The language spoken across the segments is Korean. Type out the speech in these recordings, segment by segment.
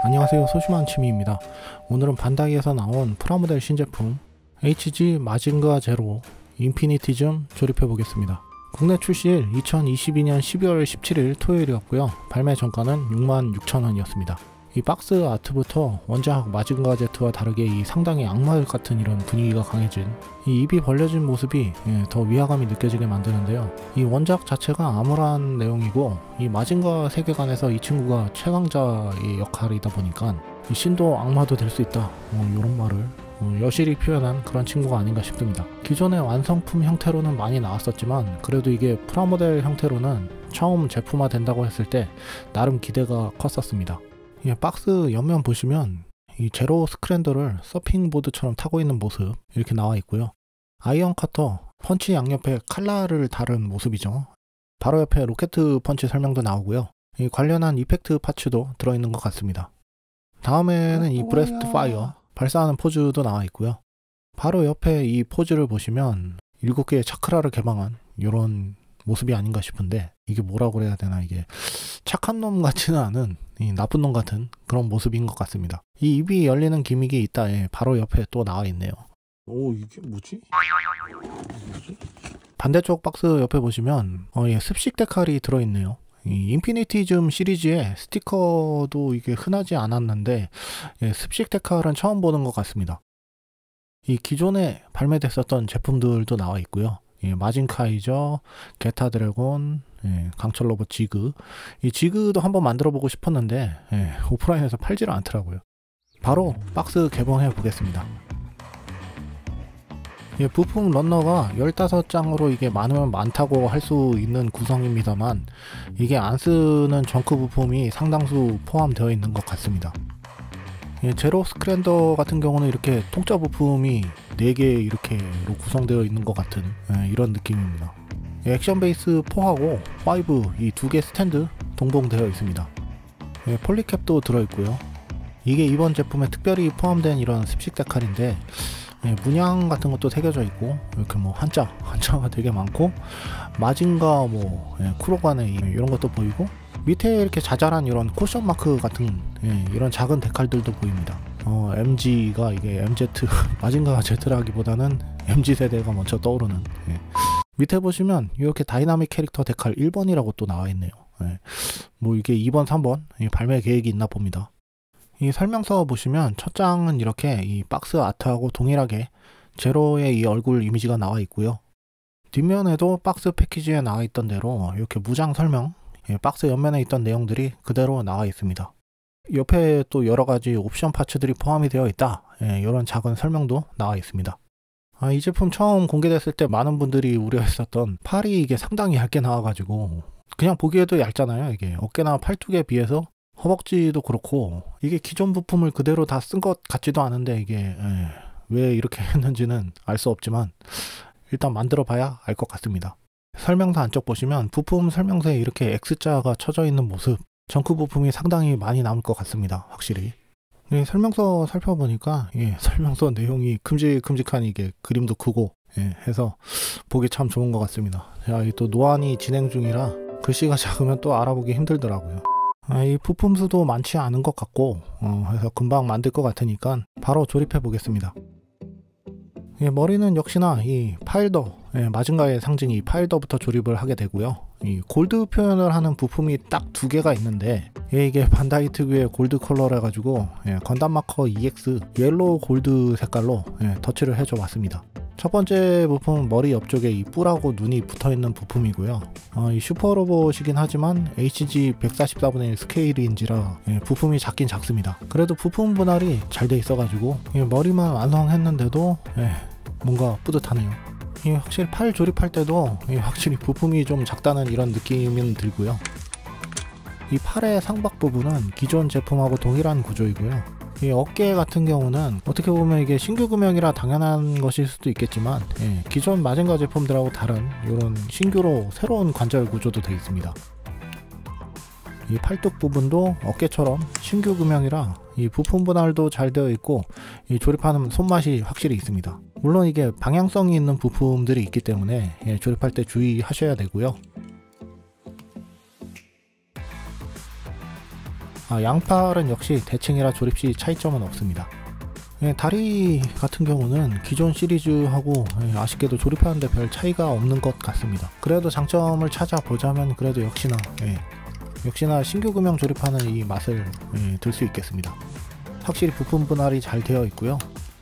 안녕하세요, 소심한 취미입니다. 오늘은 반다이에서 나온 프라모델 신제품 HG 마징가 제로 인피니티즘 조립해 보겠습니다. 국내 출시일 2022년 12월 17일 토요일이었고요. 발매 정가는 66,000원이었습니다. 이 박스 아트부터 원작 마징가 제트와 다르게 이 상당히 악마 같은 이런 분위기가 강해진 이 입이 벌려진 모습이 더 위화감이 느껴지게 만드는데요. 이 원작 자체가 암울한 내용이고 이 마징가 세계관에서 이 친구가 최강자의 역할이다 보니까 이 신도 악마도 될 수 있다, 이런 말을 여실히 표현한 그런 친구가 아닌가 싶습니다. 기존의 완성품 형태로는 많이 나왔었지만 그래도 이게 프라모델 형태로는 처음 제품화 된다고 했을 때 나름 기대가 컸었습니다. 박스 옆면 보시면 이 제로 스크랜더를 서핑보드처럼 타고 있는 모습 이렇게 나와 있고요. 아이언 커터, 펀치 양옆에 칼날을 다룬 모습이죠. 바로 옆에 로켓 펀치 설명도 나오고요. 이 관련한 이펙트 파츠도 들어있는 것 같습니다. 다음에는 이 브레스트 파이어 발사하는 포즈도 나와 있고요. 바로 옆에 이 포즈를 보시면 7개의 차크라를 개방한 이런 모습이 아닌가 싶은데, 이게 뭐라고 그래야 되나, 이게 착한 놈 같지는 않은 이 나쁜 놈 같은 그런 모습인 것 같습니다. 이 입이 열리는 기믹이 있다. 바로 옆에 또 나와 있네요. 오, 이게 뭐지? 반대쪽 박스 옆에 보시면 습식 데칼이 들어있네요. 이 인피니티즘 시리즈의 스티커도 이게 흔하지 않았는데 습식 데칼은 처음 보는 것 같습니다. 이 기존에 발매됐었던 제품들도 나와 있고요. 마징카이저, 게타 드래곤, 강철 로봇 지그. 이 지그도 한번 만들어 보고 싶었는데 오프라인에서 팔지를 않더라고요. 바로 박스 개봉해 보겠습니다. 부품 런너가 15장으로 이게 많으면 많다고 할 수 있는 구성입니다만, 이게 안 쓰는 정크 부품이 상당수 포함되어 있는 것 같습니다. 제로 스크랜더 같은 경우는 이렇게 통짜 부품이 4개 이렇게로 구성되어 있는 것 같은 이런 느낌입니다. 액션 베이스 4하고 5 이 2개 스탠드 동봉되어 있습니다. 폴리캡도 들어있고요. 이게 이번 제품에 특별히 포함된 이런 습식 데칼인데 문양 같은 것도 새겨져 있고, 이렇게 뭐 한자가 되게 많고, 마징가 쿠로가네 이런 것도 보이고, 밑에 이렇게 자잘한 이런 쿠션 마크 같은 이런 작은 데칼들도 보입니다. MG가 이게 MZ 마징가 Z라기보다는 MG 세대가 먼저 떠오르는. 밑에 보시면 이렇게 다이나믹 캐릭터 데칼 1번이라고 또 나와 있네요. 뭐 이게 2번, 3번 발매 계획이 있나 봅니다. 이 설명서 보시면 첫 장은 이렇게 이 박스 아트하고 동일하게 제로의 이 얼굴 이미지가 나와 있고요. 뒷면에도 박스 패키지에 나와 있던 대로 이렇게 무장 설명, 박스 옆면에 있던 내용들이 그대로 나와 있습니다. 옆에 또 여러가지 옵션 파츠들이 포함이 되어 있다, 이런 작은 설명도 나와 있습니다. 이 제품 처음 공개됐을 때 많은 분들이 우려했었던 팔이 이게 상당히 얇게 나와가지고 그냥 보기에도 얇잖아요. 이게 어깨나 팔뚝에 비해서 허벅지도 그렇고, 이게 기존 부품을 그대로 다 쓴 것 같지도 않은데 이게 왜 이렇게 했는지는 알 수 없지만 일단 만들어 봐야 알 것 같습니다. 설명서 안쪽 보시면 부품 설명서에 이렇게 X자가 쳐져 있는 모습, 정크 부품이 상당히 많이 남을 것 같습니다. 확실히. 설명서 살펴보니까 설명서 내용이 큼직큼직한, 이게 그림도 크고 해서 보기 참 좋은 것 같습니다. 또 노안이 진행 중이라 글씨가 작으면 또 알아보기 힘들더라고요. 이 부품 수도 많지 않은 것 같고 해서 금방 만들 것 같으니까 바로 조립해 보겠습니다. 머리는 역시나 이 파일더, 마징가의 상징이 파일더부터 조립을 하게 되고요. 이 골드 표현을 하는 부품이 딱 2개가 있는데 이게 반다이 특유의 골드 컬러라 가지고 건담 마커 EX 옐로우 골드 색깔로 터치를 해줘 봤습니다. 첫 번째 부품은 머리 옆쪽에 이 뿔하고 눈이 붙어있는 부품이고요. 이 슈퍼로봇이긴 하지만 HG 144분의 1 스케일인지라 부품이 작긴 작습니다. 그래도 부품 분할이 잘 돼 있어가지고 머리만 완성했는데도 뭔가 뿌듯하네요. 확실히 팔 조립할 때도 확실히 부품이 좀 작다는 이런 느낌은 들고요. 이 팔의 상박 부분은 기존 제품하고 동일한 구조이고요. 이 어깨 같은 경우는 어떻게 보면 이게 신규 구명이라 당연한 것일 수도 있겠지만 기존 마징가 제품들하고 다른 이런 신규로 새로운 관절 구조도 되어 있습니다. 이 팔뚝 부분도 어깨처럼 신규 구명이라 이 부품 분할도 잘 되어 있고 이 조립하는 손맛이 확실히 있습니다. 물론 이게 방향성이 있는 부품들이 있기 때문에 조립할 때 주의하셔야 되고요. 양팔은 역시 대칭이라 조립 시 차이점은 없습니다. 다리 같은 경우는 기존 시리즈하고 아쉽게도 조립하는데 별 차이가 없는 것 같습니다. 그래도 장점을 찾아보자면 그래도 역시나 신규 구명 조립하는 이 맛을 들 수 있겠습니다. 확실히 부품 분할이 잘 되어 있고요.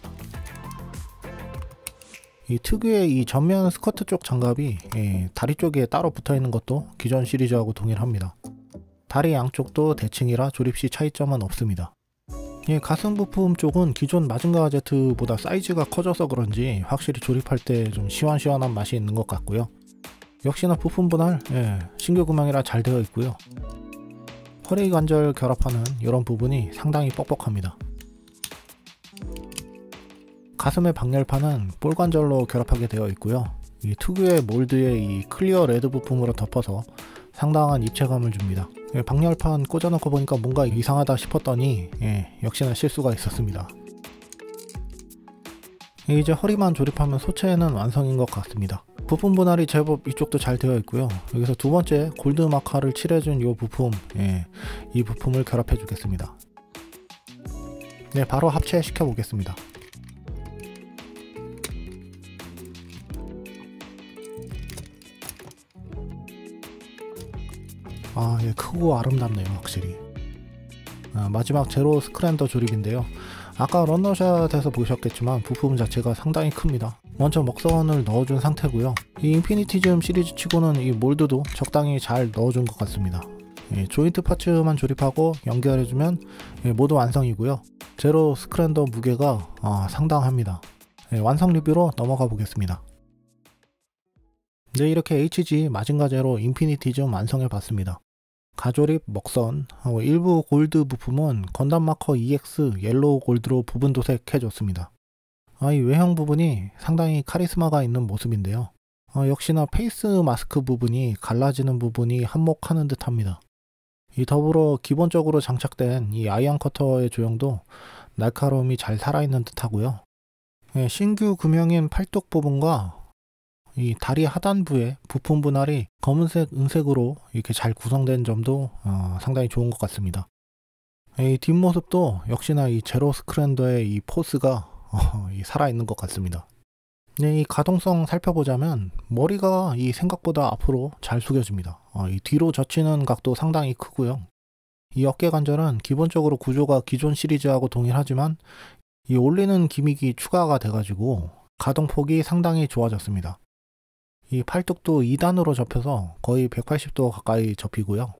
이 특유의 이 전면 스커트 쪽 장갑이 다리 쪽에 따로 붙어 있는 것도 기존 시리즈하고 동일합니다. 다리 양쪽도 대칭이라 조립 시 차이점은 없습니다. 가슴 부품 쪽은 기존 마징가 Z보다 사이즈가 커져서 그런지 확실히 조립할 때 좀 시원시원한 맛이 있는 것 같고요. 역시나 부품 분할 신규 구명이라 잘 되어 있고요. 허리 관절 결합하는 이런 부분이 상당히 뻑뻑합니다. 가슴의 방열판은 볼 관절로 결합하게 되어 있고요. 이 특유의 몰드의 이 클리어 레드 부품으로 덮어서 상당한 입체감을 줍니다. 방열판 꽂아놓고 보니까 뭔가 이상하다 싶었더니 역시나 실수가 있었습니다. 이제 허리만 조립하면 소체는 완성인 것 같습니다. 부품 분할이 제법 이쪽도 잘 되어 있고요. 여기서 두 번째 골드 마카를 칠해준 이 부품, 이 부품을 결합해 주겠습니다. 바로 합체시켜 보겠습니다. 크고 아름답네요, 확실히. 마지막 제로 스크랜더 조립인데요. 아까 런너샷에서 보셨겠지만 부품 자체가 상당히 큽니다. 먼저 먹선을 넣어준 상태고요. 이 인피니티즘 시리즈 치고는 이 몰드도 적당히 잘 넣어준 것 같습니다. 조인트 파츠만 조립하고 연결해주면 모두 완성이고요. 제로 스크랜더 무게가 상당합니다. 완성 리뷰로 넘어가 보겠습니다. 이렇게 HG 마징가 제로 인피니티즘 완성해 봤습니다. 가조립, 먹선, 일부 골드 부품은 건담 마커 EX 옐로우 골드로 부분 도색해줬습니다. 이 외형 부분이 상당히 카리스마가 있는 모습인데요. 역시나 페이스 마스크 부분이 갈라지는 부분이 한몫하는 듯 합니다. 더불어 기본적으로 장착된 이 아이언 커터의 조형도 날카로움이 잘 살아있는 듯 하고요. 신규 구명인 팔뚝 부분과 이 다리 하단부의 부품 분할이 검은색, 은색으로 이렇게 잘 구성된 점도 상당히 좋은 것 같습니다. 이 뒷모습도 역시나 이 제로 스크랜더의 이 포스가 살아있는 것 같습니다. 이 가동성 살펴보자면 머리가 이 생각보다 앞으로 잘 숙여집니다. 이 뒤로 젖히는 각도 상당히 크고요. 이 어깨 관절은 기본적으로 구조가 기존 시리즈하고 동일하지만 이 올리는 기믹이 추가가 돼가지고 가동폭이 상당히 좋아졌습니다. 이 팔뚝도 2단으로 접혀서 거의 180도 가까이 접히고요.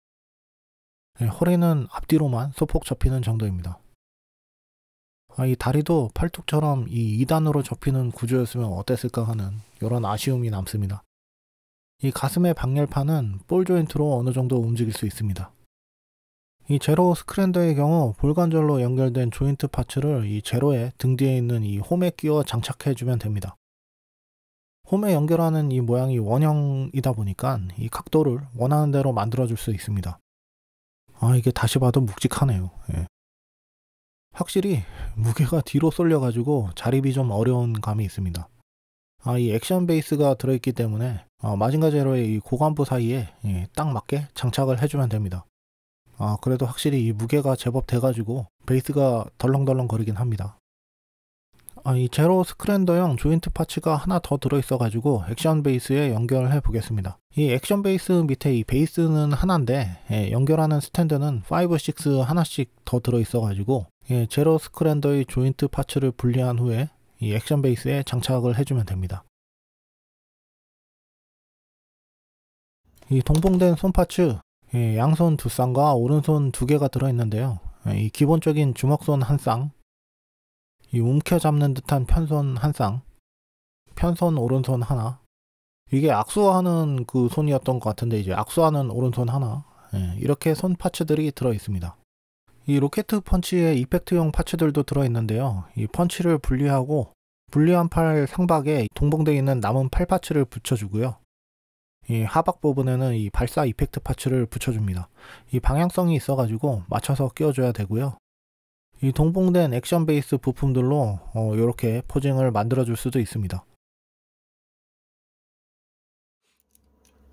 허리는 앞뒤로만 소폭 접히는 정도입니다. 이 다리도 팔뚝처럼 이 2단으로 접히는 구조였으면 어땠을까 하는 이런 아쉬움이 남습니다. 이 가슴의 방열판은 볼 조인트로 어느 정도 움직일 수 있습니다. 이 제로 스크랜더의 경우 볼관절로 연결된 조인트 파츠를 이 제로의 등 뒤에 있는 이 홈에 끼워 장착해주면 됩니다. 홈에 연결하는 이 모양이 원형이다 보니까 이 각도를 원하는 대로 만들어줄 수 있습니다. 이게 다시 봐도 묵직하네요. 확실히 무게가 뒤로 쏠려가지고 자립이 좀 어려운 감이 있습니다. 이 액션 베이스가 들어있기 때문에 마징가 제로의 이 고관부 사이에 딱 맞게 장착을 해주면 됩니다. 그래도 확실히 이 무게가 제법 돼가지고 베이스가 덜렁덜렁 거리긴 합니다. 이 제로 스크랜더형 조인트 파츠가 하나 더 들어있어가지고 액션 베이스에 연결해 보겠습니다. 이 액션 베이스 밑에 이 베이스는 하나인데 연결하는 스탠드는 5, 6 하나씩 더 들어있어가지고 제로 스크랜더의 조인트 파츠를 분리한 후에 이 액션 베이스에 장착을 해주면 됩니다. 이 동봉된 손 파츠 양손 두 쌍과 오른손 두 개가 들어있는데요. 이 기본적인 주먹손 한 쌍, 이 움켜잡는 듯한 편손 한 쌍, 편손 오른손 하나, 이게 악수하는 그 손이었던 것 같은데 이제 악수하는 오른손 하나, 이렇게 손 파츠들이 들어있습니다. 이 로켓 펀치의 이펙트용 파츠들도 들어있는데요. 이 펀치를 분리하고 분리한 팔 상박에 동봉되어 있는 남은 팔 파츠를 붙여주고요. 이 하박 부분에는 이 발사 이펙트 파츠를 붙여줍니다. 이 방향성이 있어가지고 맞춰서 끼워줘야 되고요. 이 동봉된 액션 베이스 부품들로 이렇게 포징을 만들어 줄 수도 있습니다.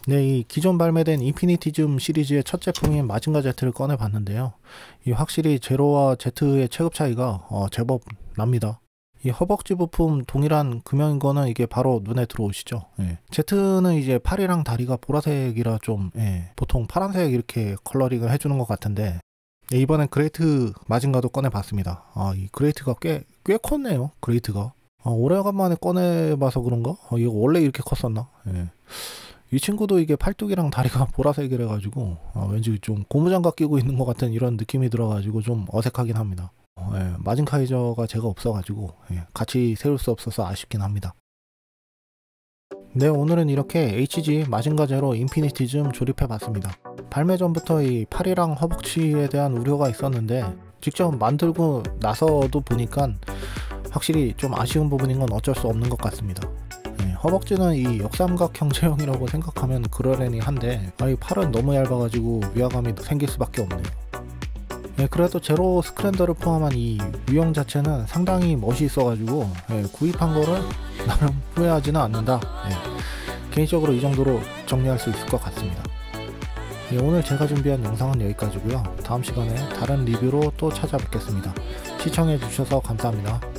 네, 이 기존 발매된 인피니티즘 시리즈의 첫 제품인 마징가 Z를 꺼내 봤는데요. 이 확실히 제로와 Z의 체급 차이가 제법 납니다. 이 허벅지 부품 동일한 금형인 거는 이게 바로 눈에 들어오시죠. 예. Z는 이제 팔이랑 다리가 보라색이라 좀 보통 파란색 이렇게 컬러링을 해주는 것 같은데, 이번엔 그레이트 마징가도 꺼내 봤습니다. 이 그레이트가 꽤 컸네요. 그레이트가 오래간만에 꺼내봐서 그런가? 이거 원래 이렇게 컸었나? 예. 이 친구도 이게 팔뚝이랑 다리가 보라색이라 가지고 왠지 좀 고무장갑 끼고 있는 것 같은 이런 느낌이 들어가지고 좀 어색하긴 합니다. 마징카이저가 제가 없어가지고 같이 세울 수 없어서 아쉽긴 합니다. 네, 오늘은 이렇게 HG 마징가 제로 인피니티즘 조립해봤습니다. 발매 전부터 이 팔이랑 허벅지에 대한 우려가 있었는데 직접 만들고 나서도 보니까 확실히 좀 아쉬운 부분인 건 어쩔 수 없는 것 같습니다. 허벅지는 이 역삼각형 체형이라고 생각하면 그러려니 한데 이 팔은 너무 얇아가지고 위화감이 생길 수밖에 없네요. 그래도 제로 스크랜더를 포함한 이 유형 자체는 상당히 멋이 있어가지고 구입한 거를 나름 후회하지는 않는다. 개인적으로 이 정도로 정리할 수 있을 것 같습니다. 오늘 제가 준비한 영상은 여기까지고요. 다음 시간에 다른 리뷰로 또 찾아뵙겠습니다. 시청해주셔서 감사합니다.